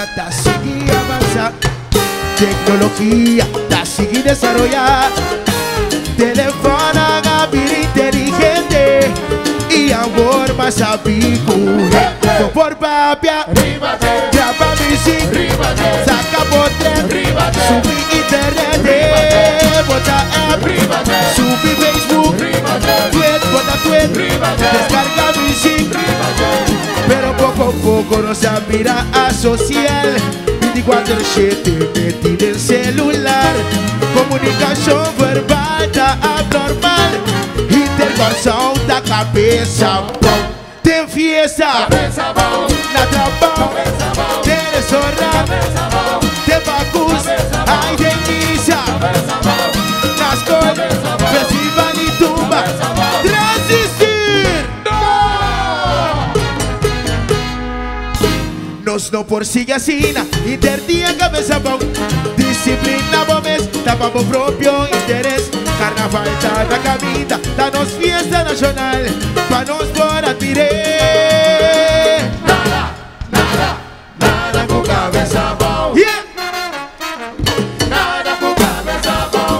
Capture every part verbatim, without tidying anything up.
ta sigue avanzando, tecnología ta sigue desarrollar, teléfono a vida inteligente y amor más apico. Por papia, graba music, saca potre, subí internet, bota app, subí Facebook, tweet, bota tweet, descarga music. Pero poco a poco nos abrirá a social, veinticuatro siete metido en celular, comunicación verbal ta abnormal, interconexión da cabeça bom. Tem fiesta, cabeça bom, na trabalho, cabeça bom, tem restaurante, cabeça bom, tem bagunça, cabeça bom, ai delícia, cabeça bom, nas cores, cabeça bom, festival e tumba, cabeça bom, transistir. no! Nos não persigue assim, interdia cabeça bom, disciplina bom mês, tava bom próprio interesse. Carnaval tá na caminha, tá nos fiesta nacional, pra nos por admirar. Nada, nada, nada com cabeça bom. Yeah! Nada com cabeça bom.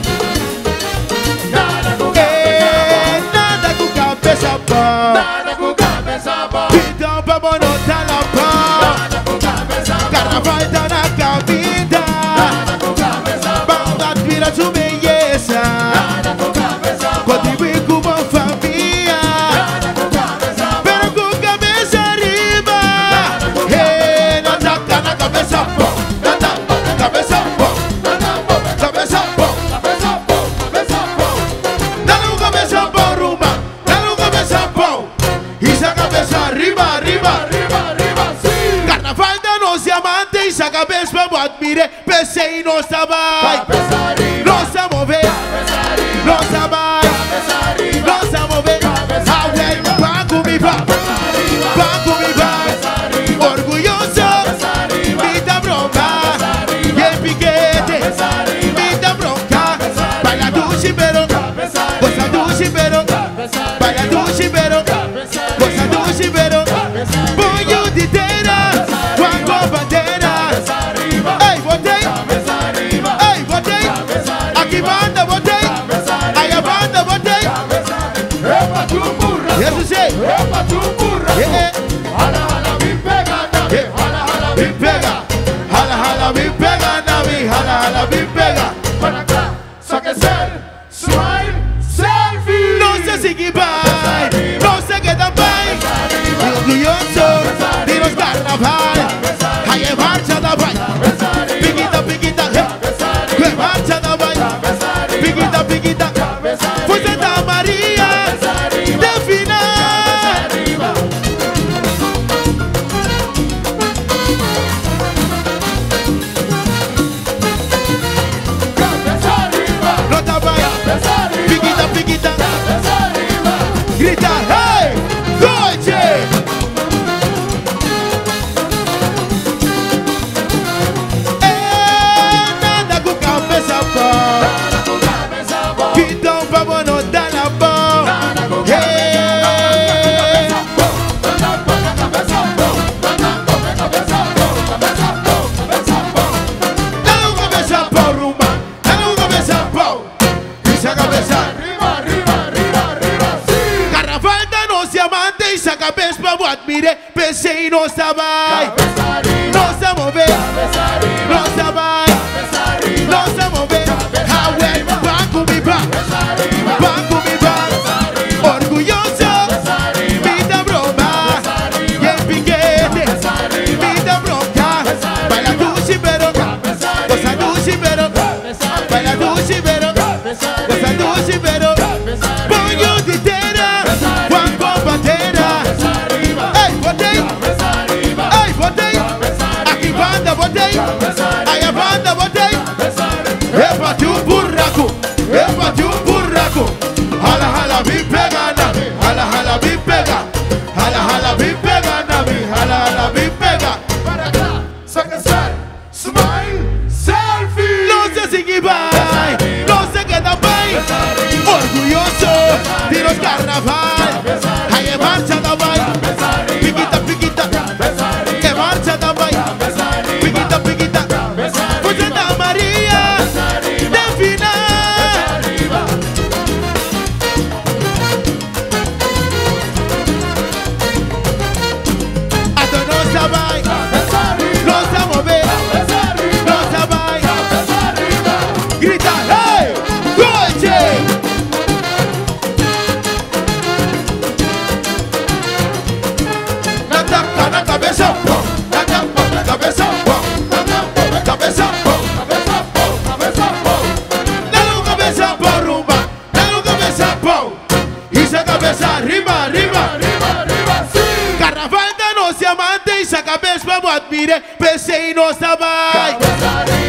Nada com É, cabeça bom. nada com cabeça bom. Nada com cabeça bom. Então vamos notar na pão. Nada com cabeça bom. Carnaval tá na caminha, Nada com cabeça bom. vamos admirar sua beleza, Nada com cabeça bom. contribuir com a família, Nada com cabeça bom. pero com cabeça arriba. É, não taca na cabeça bom, não taca na cabeça bom, cabeça bom, Cabeça bom, cabeça bom. dá no cabeça bom, rumba, dá no cabeça bom, isso a cabeça arriba, arriba. Arriba, arriba, sim. Carnaval da nos diamantes, a cabeça vamos admirar, pensei em nós vai, Cabeça arriba, nós a mover, cabeça arriba, nós a vai, cabeça arriba, nós a mover, a ué, vá comigo, vá comigo, orgulhoso, me dá bronca, e piquete, me dá bronca, baila do chibero, gosta do chibero, baila do chibero, gosta do chibero, punho de teira, com a bandeira, ei, botei, ei, botei, aqui banda, botei, aí a banda, botei, Jesus sei, yeah, me pega, hala, hala, me pega, na mi, hala, hala, me pega, não se sigue vai, não se queda vai, orgulhoso, de los carnaval, aí é marcha da vai, piquita, piquita, que marcha da vai, piquita, piquita, foi Santa Maria, de final. Nota vai, piquita, piquita, grita, hey, noite. É nada com cabeça boa, então vamos notar na boa. Dá no cabeça boa, rumba, dá no cabeça boa, isso é cabeça. Carnaval da nos diamantes, a cabeça vamos admirar, pensei em nossa vai, nossa mover, nossa vai, nossa mover, a ué, vá comigo, vá comigo, orgulhoso, me dá broma, e piquete, me dá bronca, baila do chibero, gosta do chibero, baila do chibero, gosta do chibero, punho de teira, com a bandeira, ei, botei, ei, botei, cabeza, pum, la cabeza, la cabeza, pum, la cabeza, pum, Cabeza, po, dale un cabeza por rumba, dale un cabeza pum, y esa cabeza arriba, arriba. arriba, arriba, sí. Carnaval da nossa amante, essa cabeça vamos admirar, pensei em nossa mãe. Cabeza arriba.